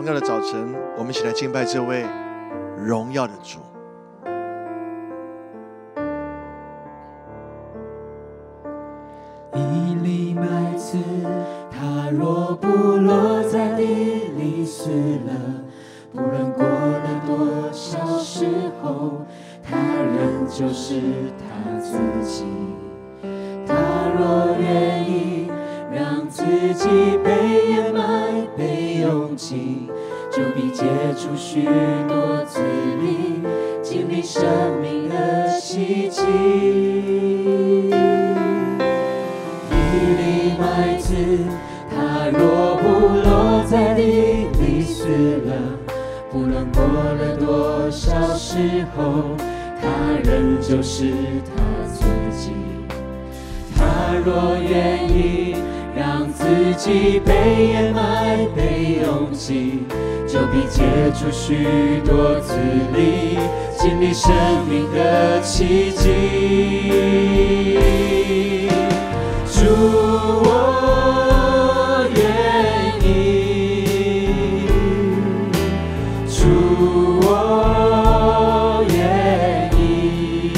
耀的早晨，我们一起来敬拜这位荣耀的主。 一粒麦子，它若不落在地里死了，不论过了多少时候，它仍就是它自己。它若愿意让自己被掩埋、被拥挤，就必结出许多子粒，经历生命的奇迹。一粒麦子，它若不落在地里死了，不论过了多少时候，它仍就是它自己。它若愿意让自己被掩埋、被拥挤，就必结出许多子粒，经历生命的奇迹。主，我愿意，主，我愿意，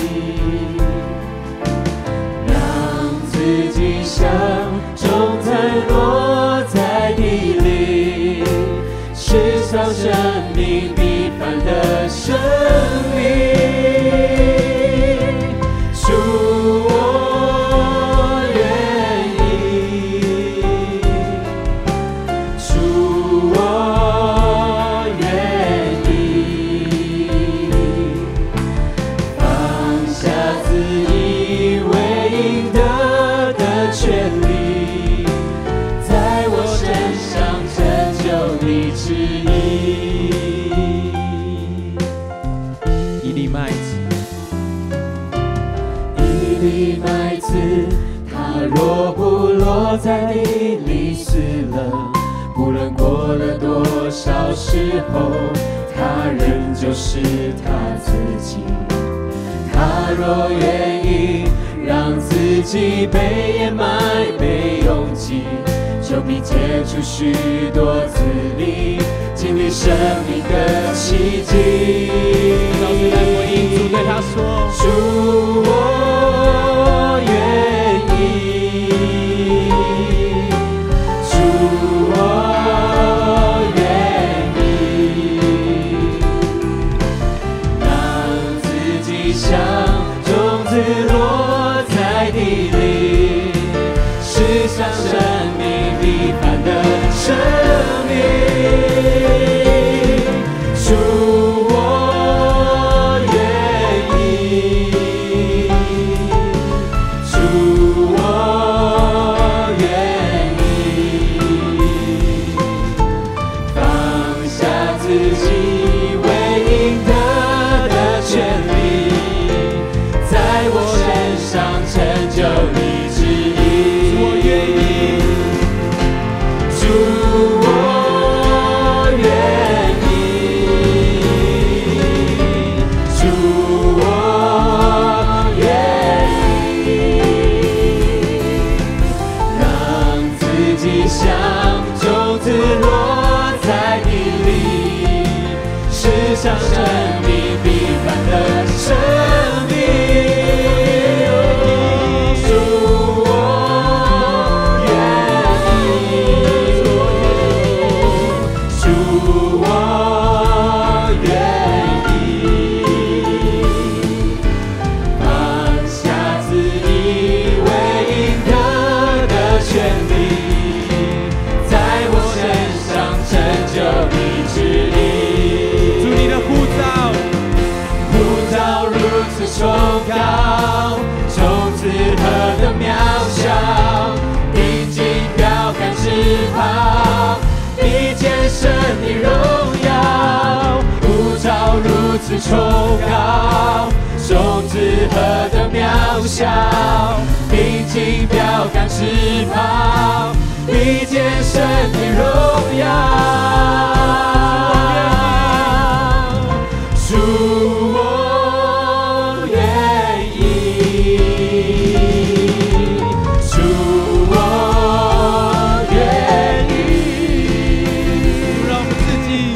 让自己像种子落在地里，世上生命必凡的生命。主，它若不落在地里死了，不论过了多少时候，它仍就是它自己。它若愿意让自己被掩埋、被拥挤，就必结出许多子粒，经历生命的奇迹。让我们来回应主，对他说：主，我愿意，主，我愿意，让自己像种子落在地里，世上生命必凡的生命。主，我愿意，主，我愿意，放下自己为赢得的权利，在我身上成就你旨意。我愿意，主，我愿意，主，我愿意，让自己像种子落在地里，世上生命必凡的生命。主，我愿意，主，我愿意，放下自以为应得的权利，在我身上成就你旨意。主，你的呼召如此崇高，种子何等渺小，定睛标杆直跑，必见神的荣耀。呼召如此崇高，种子何等渺小，定睛标杆直跑，必见神的荣耀。主，我愿意，主，我愿意，让我们自己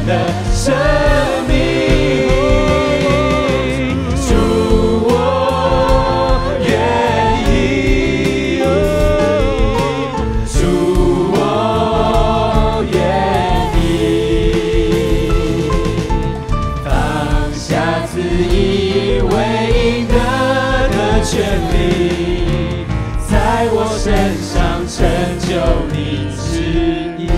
的生命。主，我愿意，主，我愿意，放下自以为应得的权利，在我身上成就你旨意。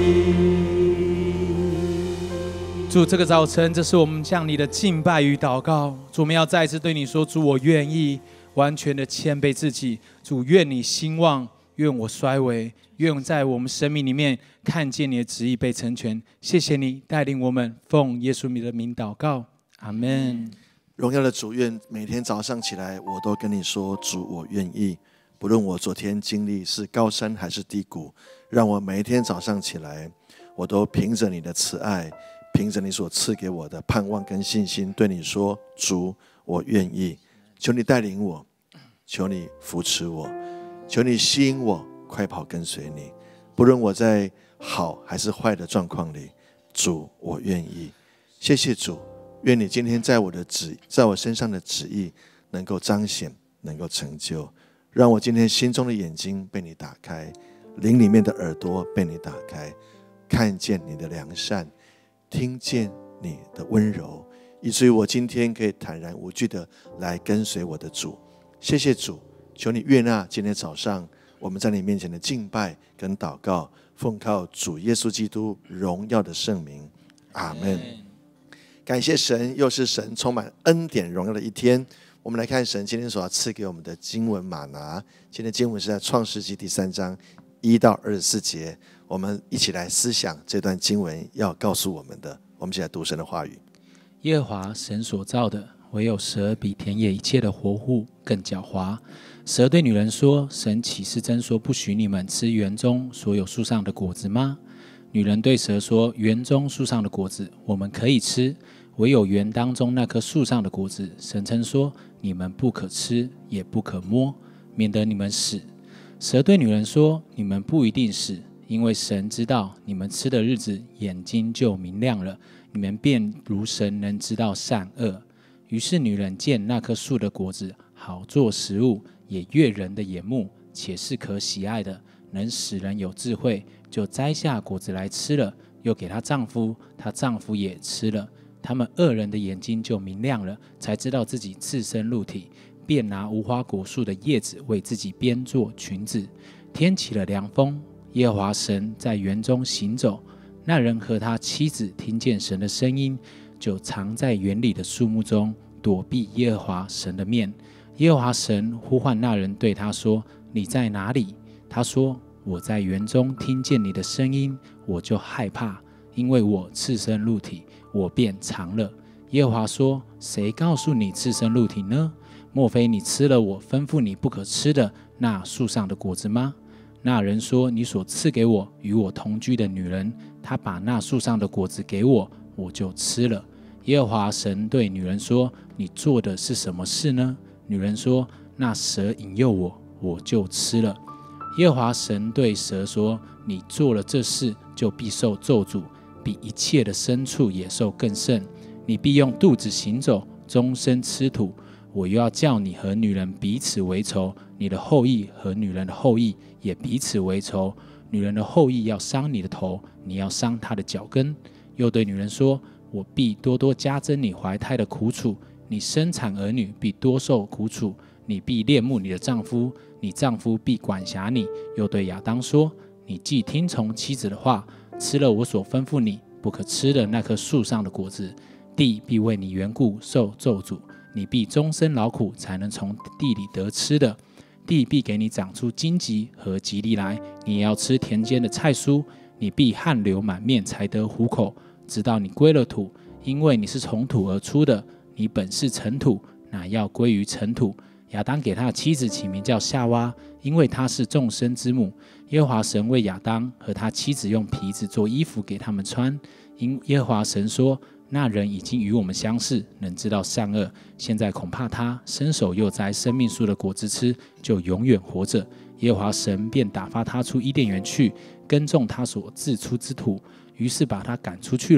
主，这个早晨，这是我们向你的敬拜与祷告。主，我们要再次对你说，主，我愿意完全的谦卑自己。主，愿你兴旺，愿我衰微，愿在我们生命里面看见你的旨意被成全。谢谢你带领我们，奉耶稣的名祷告，阿们。 荣耀的主，愿每天早上起来，我都跟你说，主，我愿意。不论我昨天经历是高山还是低谷，让我每一天早上起来，我都凭着你的慈爱，凭着你所赐给我的盼望跟信心，对你说，主，我愿意。求你带领我，求你扶持我，求你吸引我，快跑跟随你。不论我在好还是坏的状况里，主，我愿意。谢谢主，愿你今天在我身上的旨意能够彰显，能够成就。让我今天心中的眼睛被你打开，灵里面的耳朵被你打开，看见你的良善，听见你的温柔，以至于我今天可以坦然无惧的来跟随我的主。谢谢主，求你悦纳今天早上我们在你面前的敬拜跟祷告，奉靠主耶稣基督荣耀的圣名，阿们。感谢神，又是神充满恩典荣耀的一天。我们来看神今天所要赐给我们的经文吗哪。今天经文是在创世纪第3章1到24节，我们一起来思想这段经文要告诉我们的。我们一起来读神的话语。 耶和华神所造的，唯有蛇比田野一切的活物更狡猾。蛇对女人说，神岂是真说不许你们吃园中所有树上的果子吗？女人对蛇说，园中树上的果子我们可以吃，唯有园当中那棵树上的果子，神曾说你们不可吃，也不可摸，免得你们死。蛇对女人说，你们不一定死，因为神知道你们吃的日子，眼睛就明亮了，你们便如神能知道善恶。于是女人见那棵树的果子好做食物，也悦人的眼目，且是可喜爱的，能使人有智慧，就摘下果子来吃了，又给她丈夫，她丈夫也吃了。他们二人的眼睛就明亮了，才知道自己赤身露体，便拿无花果树的叶子为自己编做裙子。天起了凉风，耶和华神在园中行走，那人和他妻子听见神的声音，就藏在园里的树木中，躲避耶和华神的面。耶和华神呼唤那人，对他说，你在哪里？他说，我在园中听见你的声音，我就害怕，因为我赤身露体，我便藏了。耶和华说，谁告诉你赤身露体呢？莫非你吃了我吩咐你不可吃的那树上的果子吗？那人说，你所赐给我与我同居的女人，她把那树上的果子给我，我就吃了。耶和华神对女人说，你做的是什么事呢？女人说，那蛇引诱我，我就吃了。耶和华神对蛇说，你做了这事，就必受咒诅，比一切的牲畜野兽更甚。你必用肚子行走，终身吃土。我又要叫你和女人彼此为仇，你的后裔和女人的后裔也彼此为仇。女人的后裔要伤你的头，你要伤她的脚跟。又对女人说，我必多多加增你怀胎的苦楚，你生产儿女必多受苦楚。你必恋慕你的丈夫，你丈夫必管辖你。又对亚当说，你既听从妻子的话，吃了我所吩咐你不可吃的那棵树上的果子，地必为你缘故受咒诅，你必终身劳苦，才能从地里得吃的。地必给你长出荆棘和蒺藜来，你也要吃田间的菜蔬。你必汗流满面，才得糊口，直到你归了土，因为你是从土而出的，你本是尘土，乃要归于尘土。亚当给他的妻子起名叫夏娃，因为她是众生之母。耶和华神为亚当和他妻子用皮子做衣服给他们穿。因耶和华神说，那人已经与我们相似，能知道善恶。现在恐怕他伸手又摘生命树的果子吃，就永远活着。耶和华神便打发他出伊甸园去，耕种他所自出之土。于是把他赶出去了，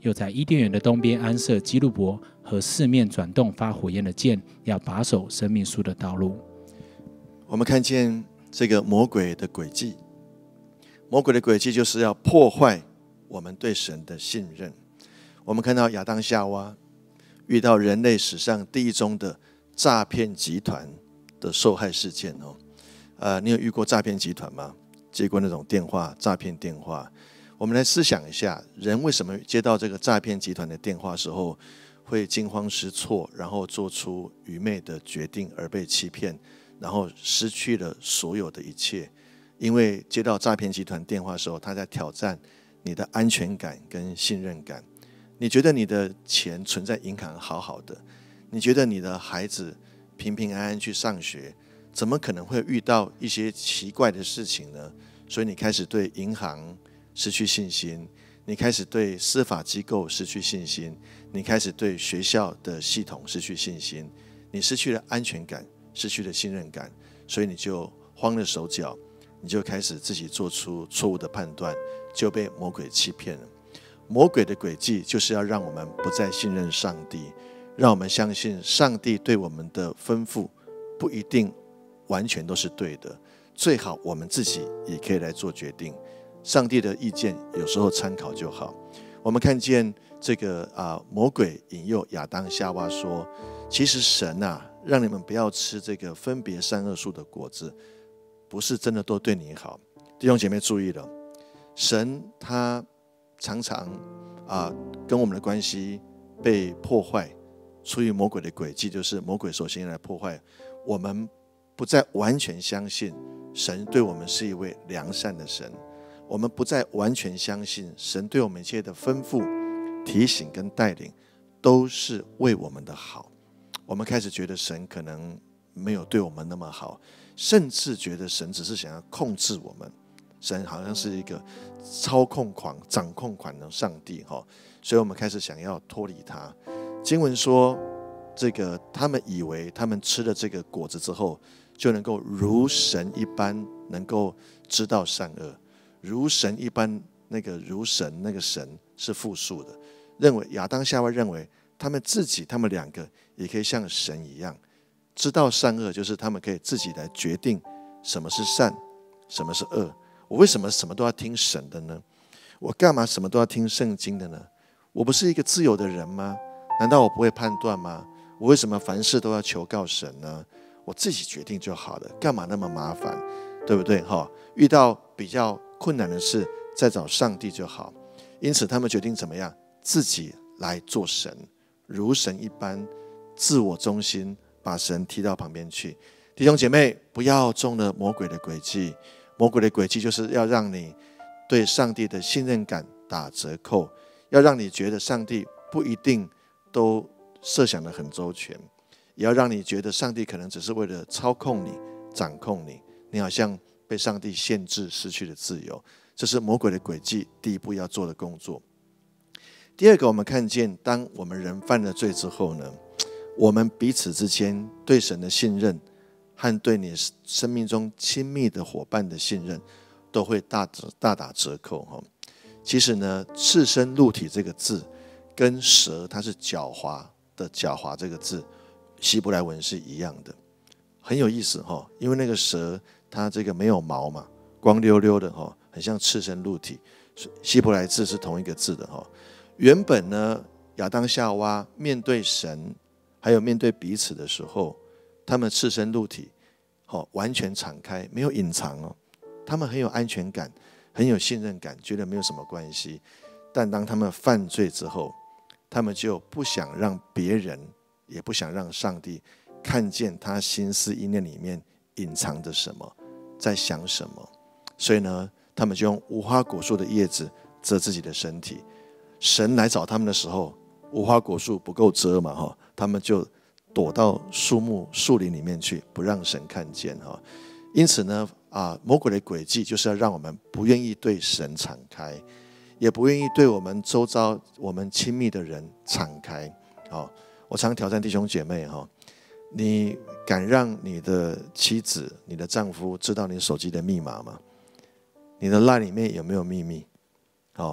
又在伊甸园的东边安设基路伯和四面转动发火焰的剑，要把守生命树的道路。 我们看见这个魔鬼的诡计，魔鬼的诡计就是要破坏我们对神的信任。我们看到亚当夏娃遇到人类史上第一宗的诈骗集团的受害事件你有遇过诈骗集团吗？接过那种电话，诈骗电话。我们来思想一下，人为什么接到这个诈骗集团的电话时候会惊慌失措，然后做出愚昧的决定而被欺骗，然后失去了所有的一切？因为接到诈骗集团电话的时候，他在挑战你的安全感跟信任感。你觉得你的钱存在银行好好的，你觉得你的孩子平平安安去上学，怎么可能会遇到一些奇怪的事情呢？所以你开始对银行失去信心，你开始对司法机构失去信心，你开始对学校的系统失去信心，你失去了安全感，失去了信任感，所以你就慌了手脚，你就开始自己做出错误的判断，就被魔鬼欺骗了。魔鬼的诡计就是要让我们不再信任上帝，让我们相信上帝对我们的吩咐不一定完全都是对的，最好我们自己也可以来做决定。上帝的意见有时候参考就好。我们看见这个魔鬼引诱亚当夏娃说，其实神让你们不要吃这个分别善恶树的果子，不是真的都对你好。弟兄姐妹注意了，神他常常跟我们的关系被破坏，出于魔鬼的诡计，就是魔鬼首先来破坏我们，不再完全相信神对我们是一位良善的神，我们不再完全相信神对我们一切的吩咐、提醒跟带领都是为我们的好。我们开始觉得神可能没有对我们那么好，甚至觉得神只是想要控制我们，神好像是一个操控狂、掌控狂的上帝，所以我们开始想要脱离他。经文说，他们以为他们吃了这个果子之后，就能够如神一般，能够知道善恶。如神一般，如神那个神是复数的，认为亚当夏娃认为他们两个也可以像神一样知道善恶，就是他们可以自己来决定什么是善，什么是恶。我为什么什么都要听神的呢？我干嘛什么都要听圣经的呢？我不是一个自由的人吗？难道我不会判断吗？我为什么凡事都要求告神呢？我自己决定就好了，干嘛那么麻烦？对不对？遇到比较困难的事，再找上帝就好。因此他们决定怎么样？自己来做神，如神一般，自我中心，把神踢到旁边去。弟兄姐妹，不要中了魔鬼的诡计。魔鬼的诡计就是要让你对上帝的信任感打折扣，要让你觉得上帝不一定都设想得很周全，也要让你觉得上帝可能只是为了操控你、掌控你，你好像被上帝限制，失去了自由。这是魔鬼的诡计第一步要做的工作。第二个，我们看见当我们人犯了罪之后呢，我们彼此之间对神的信任和对你生命中亲密的伙伴的信任都会大打折扣。其实呢，赤身露体这个字跟蛇它是狡猾的狡猾这个字，希伯来文是一样的，很有意思。因为那个蛇它这个没有毛嘛，光溜溜的，很像赤身露体，希伯来字是同一个字的。原本呢，亚当夏娃面对神还有面对彼此的时候，他们赤身露体，完全敞开，没有隐藏。他们很有安全感，很有信任感，觉得没有什么关系。但当他们犯罪之后，他们就不想让别人，也不想让上帝看见他心思意念里面隐藏着什么，在想什么。所以呢，他们就用无花果树的叶子遮自己的身体。神来找他们的时候，无花果树不够遮嘛，他们就躲到树林里面去，不让神看见。因此呢，魔鬼的诡计就是要让我们不愿意对神敞开，也不愿意对我们周遭我们亲密的人敞开。我常挑战弟兄姐妹，你敢让你的妻子、你的丈夫知道你手机的密码吗？你的 LINE 里面有没有秘密？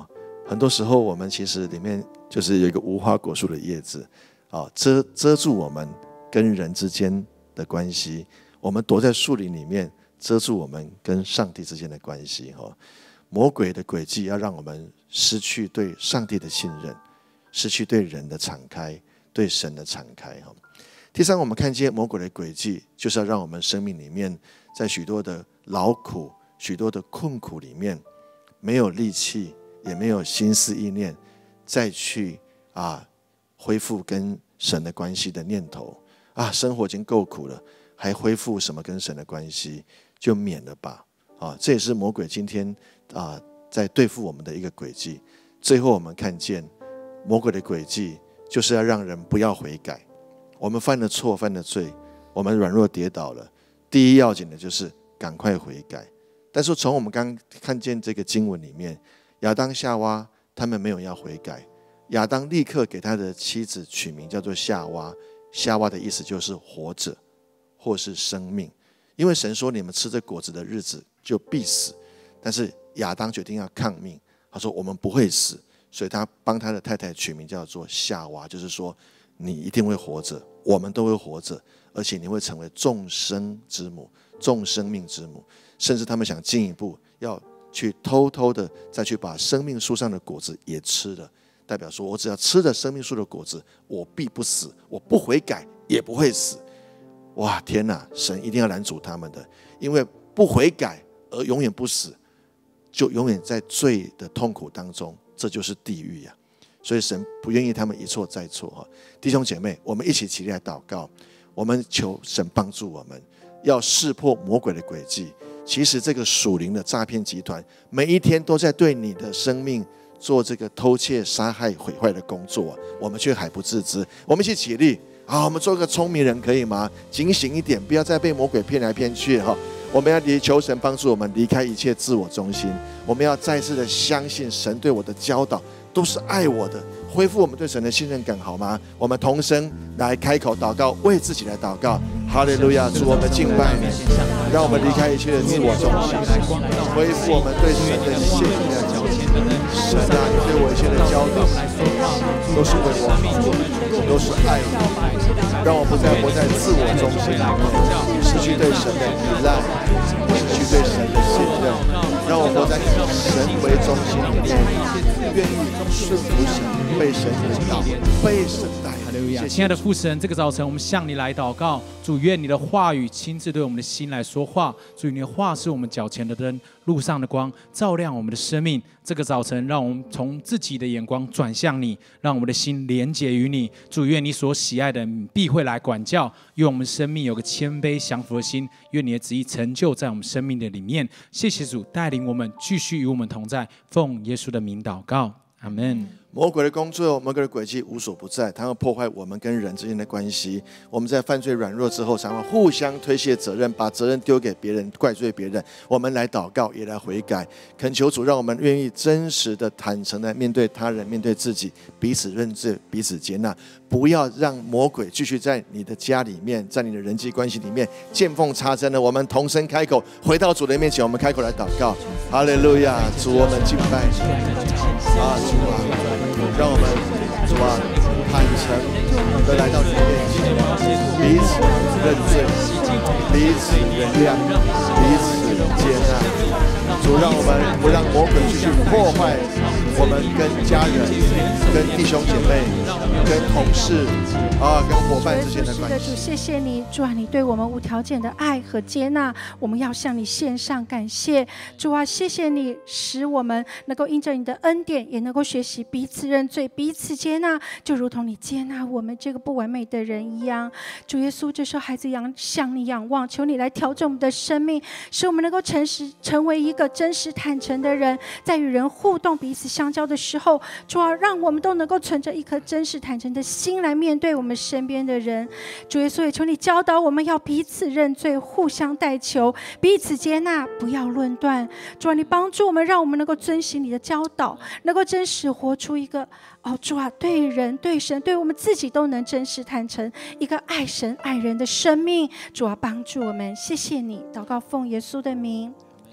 很多时候我们其实里面就是有一个无花果树的叶子遮住我们跟人之间的关系，我们躲在树林里面遮住我们跟上帝之间的关系。魔鬼的诡计要让我们失去对上帝的信任，失去对人的敞开，对神的敞开。第三，我们看见魔鬼的诡计就是要让我们生命里面在许多的劳苦、许多的困苦里面没有力气，也没有心思意念再去恢复跟神的关系的念头。生活已经够苦了，还恢复什么跟神的关系，就免了吧。这也是魔鬼今天在对付我们的一个诡计。最后我们看见魔鬼的诡计就是要让人不要悔改。我们犯了错，犯了罪，我们软弱跌倒了，第一要紧的就是赶快悔改。但是从我们刚看见这个经文里面，亚当夏娃他们没有要悔改，亚当立刻给他的妻子取名叫做夏娃。夏娃的意思就是活着或是生命，因为神说你们吃这果子的日子就必死，但是亚当决定要抗命，他说我们不会死，所以他帮他的太太取名叫做夏娃，就是说你一定会活着，我们都会活着，而且你会成为众生之母，众生命之母。甚至他们想进一步要去偷偷的再去把生命树上的果子也吃了，代表说我只要吃了生命树的果子，我必不死，我不悔改也不会死。哇，天哪，神一定要拦阻他们的，因为不悔改而永远不死，就永远在罪的痛苦当中，这就是地狱呀。所以神不愿意他们一错再错。弟兄姐妹，我们一起起立来祷告，我们求神帮助我们，要识破魔鬼的诡计。其实这个属灵的诈骗集团每一天都在对你的生命做这个偷窃、杀害、毁坏的工作，我们却还不自知。我们一起起立，我们做个聪明人可以吗？警醒一点，不要再被魔鬼骗来骗去。我们要求神帮助我们离开一切自我中心，我们要再次的相信神对我的教导都是爱我的，恢复我们对神的信任感，好吗？我们同声来开口祷告，为自己来祷告。哈利路亚，主，我们敬拜你，让我们离开一切的自我中心，恢复我们对神的信任。神啊，你对我一切的教导都是为我好，都是爱我，让我不再活在自我中心里面，失去对神的依赖，失去对神的信任，让我活在以神为中心里面，愿意顺服神，被神引导，被神带领。 亲爱的父神，这个早晨我们向你来祷告，主，愿你的话语亲自对我们的心来说话。主，你的话是我们脚前的灯，路上的光，照亮我们的生命。这个早晨，让我们从自己的眼光转向你，让我们的心连结于你。主，愿你所喜爱的必会来管教，愿我们生命有个谦卑降服的心，愿你的旨意成就在我们生命的里面。谢谢主带领我们，继续与我们同在，奉耶稣的名祷告，阿们。 魔鬼的工作，魔鬼的诡计无所不在，它会破坏我们跟人之间的关系。我们在犯罪软弱之后，常常互相推卸责任，把责任丢给别人，怪罪别人。我们来祷告，也来悔改，恳求主让我们愿意真实的、坦诚的面对他人，面对自己，彼此认罪，彼此接纳。不要让魔鬼继续在你的家里面，在你的人际关系里面见缝插针的。我们同声开口，回到主的面前，我们开口来祷告。哈利路亚，主，我们敬拜你。主啊，让我们主啊坦诚的来到你的面前，彼此认罪，彼此原谅，彼此接纳。主，让我们不让魔鬼继续破坏我们跟家人、跟弟兄姐妹、跟同事跟伙伴之间的关系。 主，谢谢你，主啊，你对我们无条件的爱和接纳，我们要向你献上感谢。主啊，谢谢你使我们能够因着你的恩典，也能够学习彼此认罪、彼此接纳，就如同你接纳我们这个不完美的人一样。主耶稣，这时候孩子向你仰望，求你来调整我们的生命，使我们能够成为一个真实坦诚的人，在与人互动、彼此相交的时候，主啊，让我们都能够存着一颗真实坦诚的心来面对我们身边的人。主耶稣，也求你教导我们要彼此认罪，互相代求，彼此接纳，不要论断。主啊，你帮助我们，让我们能够遵循你的教导，能够真实活出一个主啊，对人、对神、对我们自己都能真实坦诚，一个爱神爱人的生命。主啊，帮助我们，谢谢你。祷告奉耶稣的名。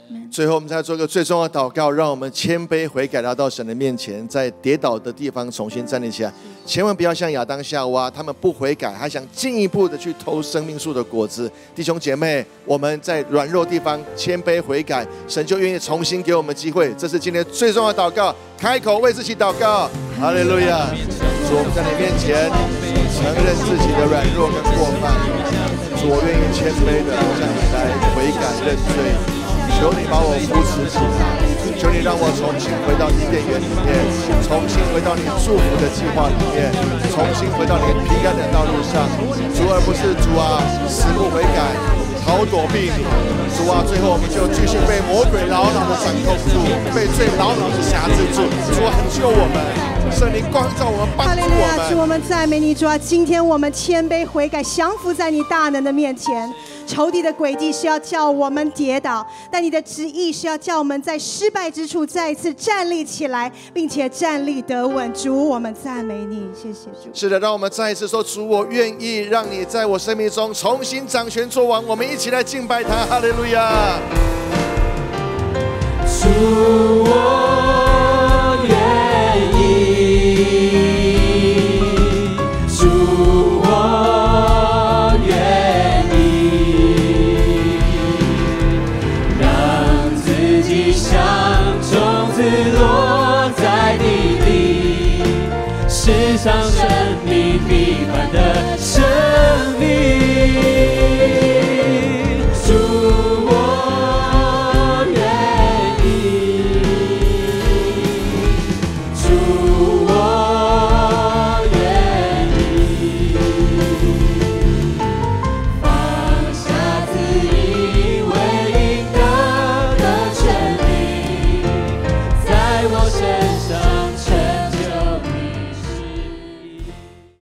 最后，我们再做个最重要的祷告，让我们谦卑悔改，来到神的面前，在跌倒的地方重新站立起来。千万不要像亚当夏娃，他们不悔改，还想进一步的去偷生命树的果子。弟兄姐妹，我们在软弱地方谦卑悔改，神就愿意重新给我们机会。这是今天最重要的祷告，开口为自己祷告。哈利路亚！主，我们在你面前承认自己的软弱跟过犯，主，我愿意谦卑的向你来悔改认罪。求你把我扶持起来，求你让我重新回到伊甸园里面，重新回到你祝福的计划里面，重新回到你平安的道路上。主，而不是主啊死不悔改，逃躲避你。主啊，最后我们就继续被魔鬼牢牢的掌控住，被罪牢牢的辖制住。主啊，救我们，圣灵光照我们，帮助我们。 主，我们赞美你，主啊！今天我们谦卑悔改，降服在你大能的面前。仇敌的诡计是要叫我们跌倒，但你的旨意是要叫我们在失败之处再一次站立起来，并且站立得稳。主，我们赞美你，谢谢主。 是的，让我们再一次说，主，我愿意让你在我生命中重新掌权作王。我们一起来敬拜他，哈利路亚！ 主，我愿意，主，我愿意，让自己像种子落在地里，世上生命平凡的生命。